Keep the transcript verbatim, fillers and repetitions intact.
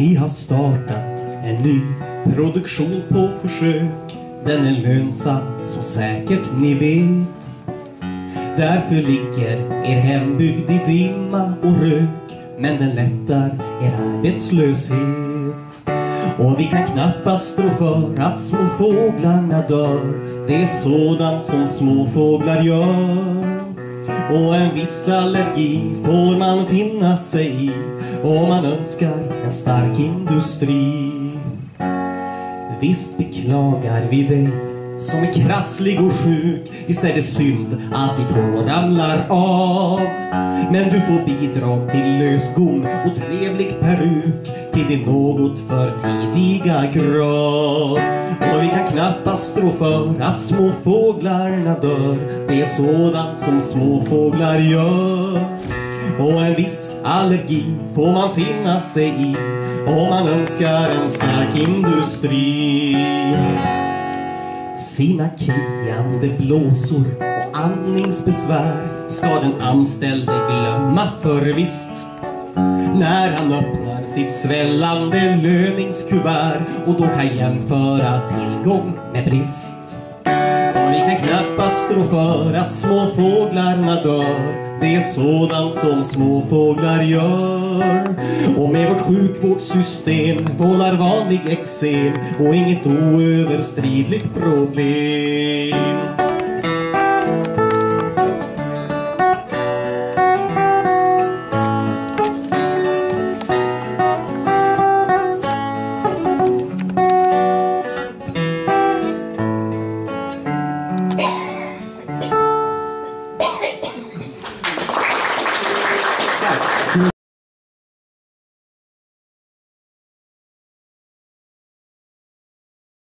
Vi har startat en ny produktion på försök. Den är lönsam som säkert ni vet. Därför ligger er hembygd i dimma och rök. Men den lättar er arbetslöshet. Och vi kan knappast tro för att små fåglarna dör. Det är sådant som små fåglar gör. Och en viss allergi får man finna sig i om man önskar en stark industri. Visst beklagar vi dig som är krasslig och sjuk. Visst är det synd att ditt hår ramlar av. Men du får bidrag till lösgom och trevlig peruk till din något för tidiga grav. Och vi kan knappast tro för att små fåglarna dör. Det är sådant som små fåglar gör. Och en viss allergi får man finna sig i om man önskar en stark industri. Sina kliande blåsor och andningsbesvär ska den anställde glömma för visst. När han öppnar sitt svällande löningskuvert och då kan jämföra tillgång med brist. Och vi kan knappast tro för att små fåglarna dör. Det är sådant som små fåglar gör. Och med vårt sjukvårdssystem vållar vanlig eksem och inget oöverstridligt problem.